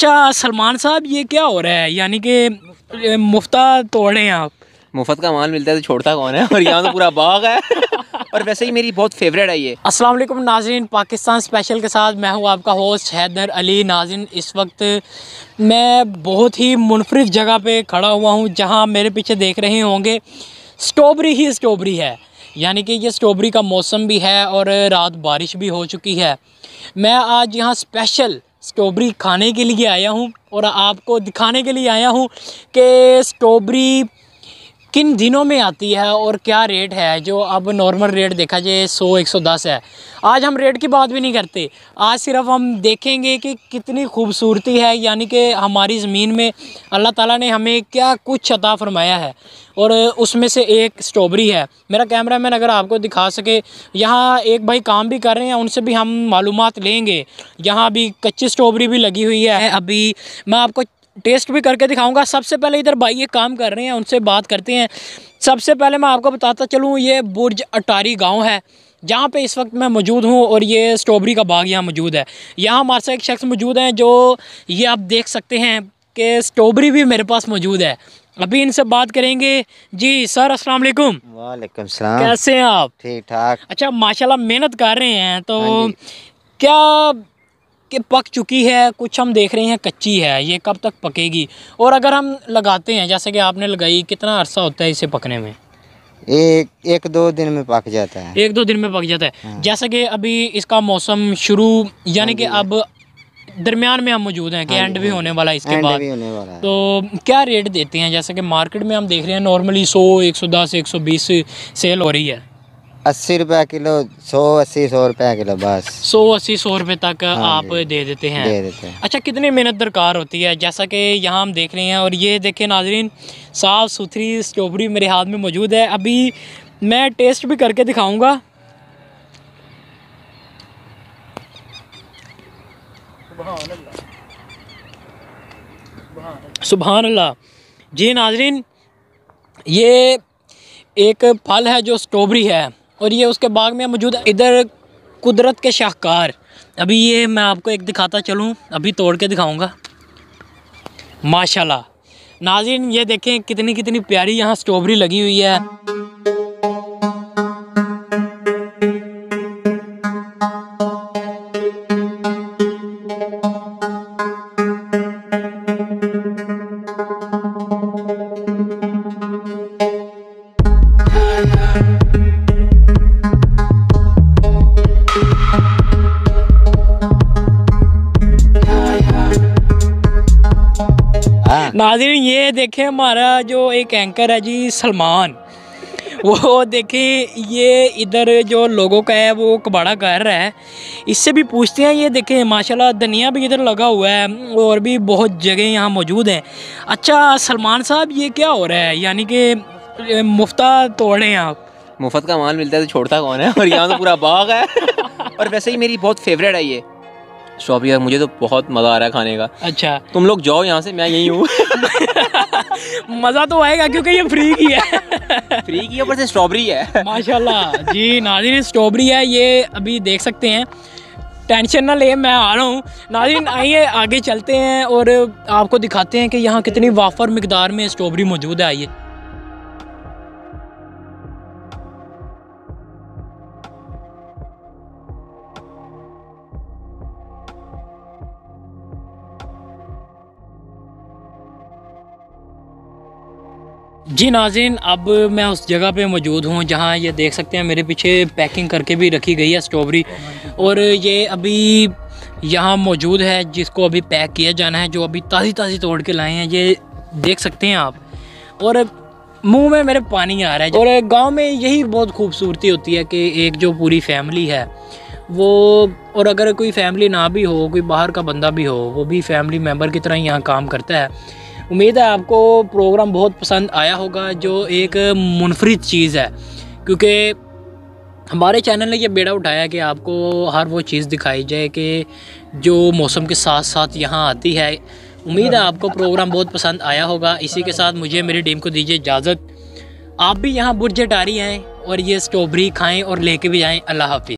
अच्छा सलमान साहब, ये क्या हो रहा है? यानी कि मुफ्ता तोड़ रहे हैं आप? मुफ्त का माल मिलता है तो छोड़ता कौन है। और यहाँ तो पूरा बाग है। और वैसे ही मेरी बहुत फेवरेट है ये। अस्सलाम वालेकुम नाज़रीन, पाकिस्तान स्पेशल के साथ मैं हूँ आपका होस्ट हैदर अली। नाज़रीन, इस वक्त मैं बहुत ही मुनफरिद जगह पे खड़ा हुआ हूँ जहाँ मेरे पीछे देख रहे होंगे स्ट्रॉबेरी ही स्ट्रॉबेरी है। यानी कि ये स्ट्रॉबेरी का मौसम भी है और रात बारिश भी हो चुकी है। मैं आज यहाँ स्पेशल स्ट्रॉबेरी खाने के लिए आया हूँ और आपको दिखाने के लिए आया हूँ कि स्ट्रॉबेरी किन दिनों में आती है और क्या रेट है। जो अब नॉर्मल रेट देखा जाए 100-110 है। आज हम रेट की बात भी नहीं करते, आज सिर्फ हम देखेंगे कि कितनी खूबसूरती है, यानी कि हमारी ज़मीन में अल्लाह ताला ने हमें क्या कुछ अता फरमाया है और उसमें से एक स्ट्रॉबेरी है। मेरा कैमरामैन अगर आपको दिखा सके, यहाँ एक भाई काम भी कर रहे हैं, उनसे भी हम मालूमात लेंगे। यहाँ अभी कच्ची स्ट्रॉबेरी भी लगी हुई है, अभी मैं आपको टेस्ट भी करके दिखाऊंगा। सबसे पहले इधर भाई ये काम कर रहे हैं, उनसे बात करते हैं। सबसे पहले मैं आपको बताता चलूँ, ये बुर्ज अटारी गांव है जहाँ पे इस वक्त मैं मौजूद हूँ और ये स्ट्रॉबेरी का बाग यहाँ मौजूद है। यहाँ हमारे साथ एक शख्स मौजूद हैं जो ये आप देख सकते हैं कि स्ट्रॉबेरी भी मेरे पास मौजूद है। अभी इनसे बात करेंगे। जी सर, अस्सलाम वालेकुम। वालेकुम सलाम। कैसे हैं आप? ठीक ठाक। अच्छा, माशाल्लाह मेहनत कर रहे हैं। तो क्या कि पक चुकी है, कुछ हम देख रहे हैं कच्ची है, ये कब तक पकेगी? और अगर हम लगाते हैं जैसे कि आपने लगाई, कितना अरसा होता है इसे पकने में? एक दो दिन में पक जाता है। 1-2 दिन में पक जाता है। जैसे कि अभी इसका मौसम शुरू, यानी कि अब दरमियान में हम मौजूद हैं कि एंड भी होने वाला है इसके बाद। तो क्या रेट देते हैं? जैसे कि मार्केट में हम देख रहे हैं नॉर्मली 100, 110, 120 सेल हो रही है। 80 रुपये किलो, 100 रुपये किलो, बस 180-100 रुपये तक आप दे देते हैं। अच्छा, कितनी मेहनत दरकार होती है? जैसा कि यहाँ हम देख रहे हैं और ये देखें नाजरीन, साफ़ सुथरी स्ट्रॉबेरी मेरे हाथ में मौजूद है। अभी मैं टेस्ट भी करके दिखाऊंगा। सुभान अल्लाह। जी नाजरीन, ये एक फल है जो स्ट्रॉबेरी है और ये उसके बाग में मौजूद है। इधर कुदरत के शाहकार, अभी ये मैं आपको एक दिखाता चलूँ, अभी तोड़ के दिखाऊंगा। माशाल्लाह नाज़रीन, ये देखें कितनी कितनी प्यारी यहाँ स्ट्रॉबेरी लगी हुई है। नाज़रीन, ये देखें हमारा जो एक एंकर है जी सलमान, वो देखें ये इधर जो लोगों का है वो कबाड़ा कर रहा है। इससे भी पूछते हैं। ये देखें माशाल्लाह धनिया भी इधर लगा हुआ है और भी बहुत जगह यहाँ मौजूद हैं। अच्छा सलमान साहब, ये क्या हो रहा है? यानी कि मुफ्ता तोड़ रहे हैं आप? मुफ्त का माल मिलता है तो छोड़ता कौन है। और यहाँ तो पूरा बाग है। और वैसे ही मेरी बहुत फेवरेट है ये स्ट्रॉबेरी। मुझे तो बहुत मज़ा आ रहा है खाने का। अच्छा, तुम लोग जाओ यहाँ से, मैं यहीं हूँ। मज़ा तो आएगा क्योंकि ये फ्री की है। फ्री की ऊपर से स्ट्रॉबेरी है। माशाल्लाह। जी नाज़रीन, स्ट्रॉबेरी है ये, अभी देख सकते हैं। टेंशन ना ले, मैं आ रहा हूँ। नाज़रीन आइए आगे चलते हैं और आपको दिखाते हैं कि यहाँ कितनी वाफर मिकदार में स्ट्रॉबेरी मौजूद है। आइए। जी नाज़रीन, अब मैं उस जगह पे मौजूद हूँ जहाँ ये देख सकते हैं मेरे पीछे पैकिंग करके भी रखी गई है स्ट्रॉबेरी, और ये अभी यहाँ मौजूद है जिसको अभी पैक किया जाना है, जो अभी ताज़ी ताज़ी तोड़ के लाए हैं। ये देख सकते हैं आप, और मुंह में मेरे पानी आ रहा है। और गांव में यही बहुत खूबसूरती होती है कि एक जो पूरी फैमिली है वो, और अगर कोई फैमिली ना भी हो, कोई बाहर का बंदा भी हो, वो भी फैमिली मेम्बर की तरह यहाँ काम करता है। उम्मीद है आपको प्रोग्राम बहुत पसंद आया होगा, जो एक मुनफरिद चीज़ है, क्योंकि हमारे चैनल ने ये बेड़ा उठाया कि आपको हर वो चीज़ दिखाई जाए कि जो मौसम के साथ साथ यहाँ आती है। उम्मीद है आपको प्रोग्राम बहुत पसंद आया होगा। इसी के साथ मुझे मेरी टीम को दीजिए इजाज़त। आप भी यहाँ बुर्ज अटारी आएँ और ये स्ट्रॉबेरी खाएँ और लेके भी जाएँ। अल्लाह हाफिज़।